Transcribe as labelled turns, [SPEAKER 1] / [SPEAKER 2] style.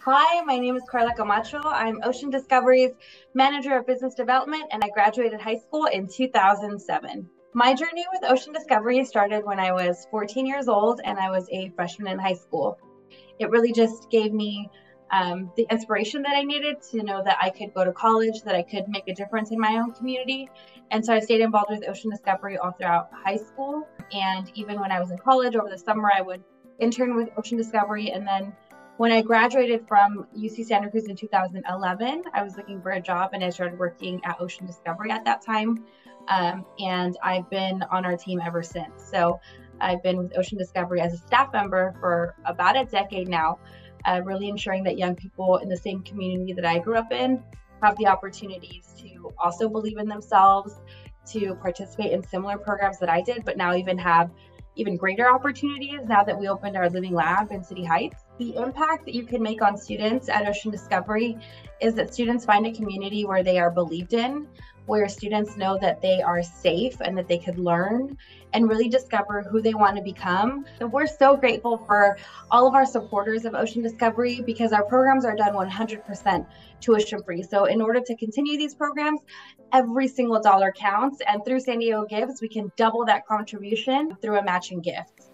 [SPEAKER 1] Hi, my name is Carla Camacho. I'm Ocean Discovery's Manager of Business Development, and I graduated high school in 2007. My journey with Ocean Discovery started when I was 14 years old and I was a freshman in high school. It really just gave me the inspiration that I needed to know that I could go to college, that I could make a difference in my own community. And so I stayed involved with Ocean Discovery all throughout high school. And even when I was in college over the summer, I would intern with Ocean Discovery. And then when I graduated from UC Santa Cruz in 2011, I was looking for a job and I started working at Ocean Discovery at that time. And I've been on our team ever since. So I've been with Ocean Discovery as a staff member for about a decade now, really ensuring that young people in the same community that I grew up in have the opportunities to also believe in themselves, to participate in similar programs that I did, but now even have even greater opportunities now that we opened our Living Lab in City Heights. The impact that you can make on students at Ocean Discovery is that students find a community where they are believed in, where students know that they are safe and that they could learn and really discover who they want to become. So we're so grateful for all of our supporters of Ocean Discovery because our programs are done 100% tuition free. So in order to continue these programs, every single dollar counts. And through San Diego Gives, we can double that contribution through a matching gift.